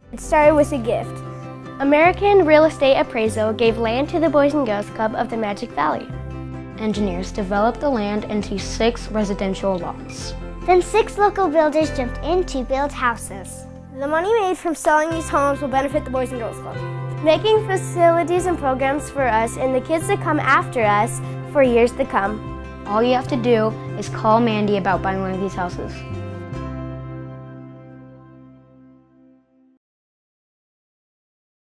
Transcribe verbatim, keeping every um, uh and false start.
It started with a gift. American Real Estate Appraisal gave land to the Boys and Girls Club of the Magic Valley. Engineers developed the land into six residential lots. Then six local builders jumped in to build houses. The money made from selling these homes will benefit the Boys and Girls Club, making facilities and programs for us and the kids to come after us for years to come. All you have to do is call Mandy about buying one of these houses.